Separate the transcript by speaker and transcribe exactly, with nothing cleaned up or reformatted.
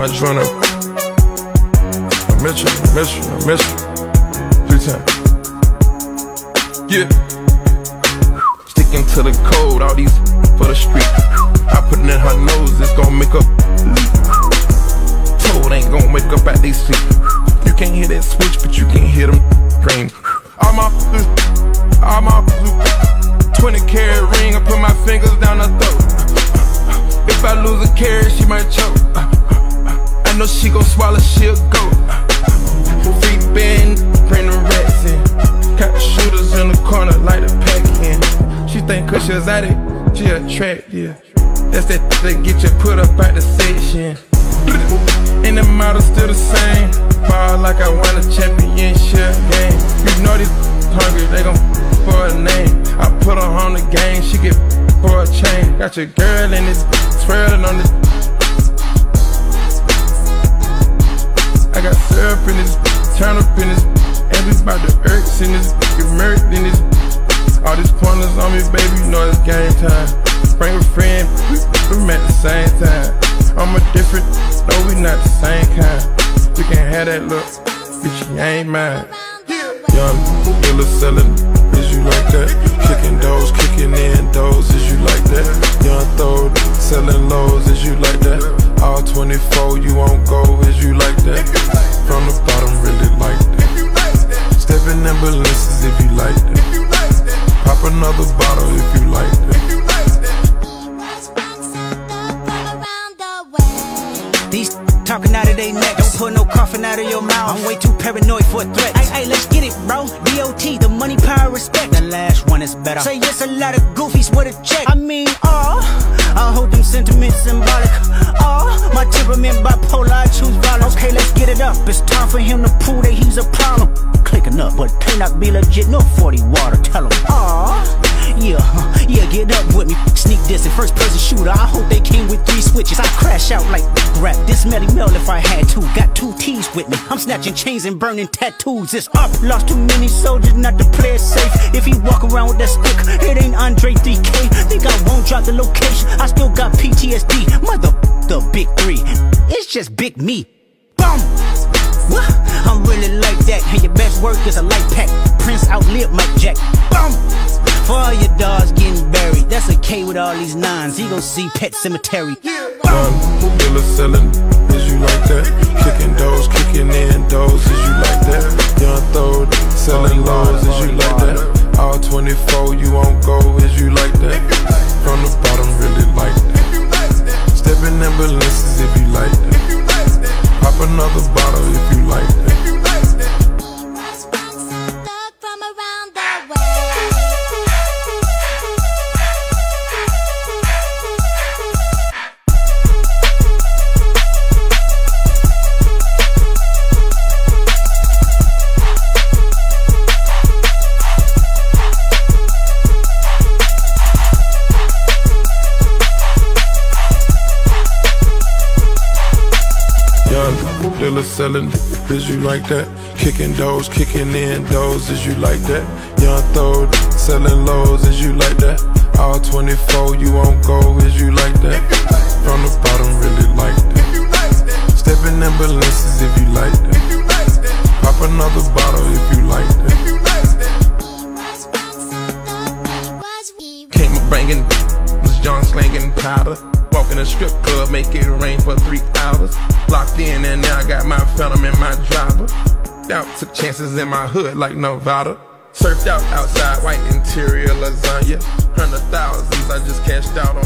Speaker 1: my joint up. I miss you, I miss you, I miss you. Three times. Yeah. Sticking to the code, all these for the street. I put it in her nose, it's gon' make up. Toad ain't gon' wake up at they sleep. You can't hear that switch, but you can hear them scream. All my, all my twenty carat ring, I put my fingers down her throat. If I lose a carat, she might choke. I know she gon' swallow, she'll go. Free band, bring the rats in. Got the shooters in the corner, like the pack in. She think cause she's at it, she attractive. That's that that get you put up at the section. And the model still the same. Ball like I won a championship game. You know these hungry, they gon' for a name. I put her on the game, she get for a chain. Got your girl in this, swirling on this. I got syrup in this, turn up in this. And we bout the irks in this, get murked in this. All these pointers on me, baby, you know it's game time. Bring a friend, we, we at the same time. I'm a different, no, we not the same kind. You can have that look, bitch, you ain't mine. Young killer selling, is you like that? Kicking doors, kicking in doors, is you like that? Young throw, selling lows, is you like that? All twenty-four, you won't go, is you like that? From the bottom, really like that. Stepping in balances if you like that. Pop another bottle if you like that.
Speaker 2: These talking out of their neck, don't put no coughing out of your mouth. I'm way too paranoid for a threat. Hey, hey, let's get it, bro. D O T, the money, power, respect. The last one is better. Say yes, a lot of goofies with a check. I mean, oh, I hold them sentiments symbolic. Oh, my temperament bipolar, I choose violence. Okay, let's get it up. It's time for him to prove that he's a problem. Clicking up, but can not be legit. No forty water, tell him. Oh, yeah, huh, yeah, get up with me. Sneak this in first person shooter. I hope they came with three switches. I crash out like rap. This Melly Mel if I had to. Got two T's with me. I'm snatching chains and burning tattoos. It's up. Lost too many soldiers not to play it safe. If he walk around with that stick, it ain't Andre three K. Think I won't drop the location. I still got P T S D. Mother the big three. It's just big me. Boom. What? I'm really like that. And your best work is a light pack. Prince outlived Mike Jack. Boom. For all your dogs getting buried, that's a K with all these nines. He gon' see Pet Cemetery.
Speaker 1: Young killer selling, is you like that? Kicking doors, kicking in doors, is you like that? Young throw, selling lows, is you like that? All twenty-four, you won't go, is you like that? From the bottom, really like that. Stepping in balances if you like that. Pop another bottle if you like that. Dealer selling, is you like that? Kicking doors, kicking in doors, is you like that? Young throw, selling lows, is you like that? All twenty-four, you won't go, is you like that? From the bottom, really like that. Stepping in balances if you like that. Pop another bottle if you like that. Came a banging, was John slanging powder. Walk in a strip club, make it rain for three hours. Locked in and now I got my phantom in my driver. Out, took chances in my hood like Nevada. Surfed out outside, white interior lasagna. Hundred thousands I just cashed out on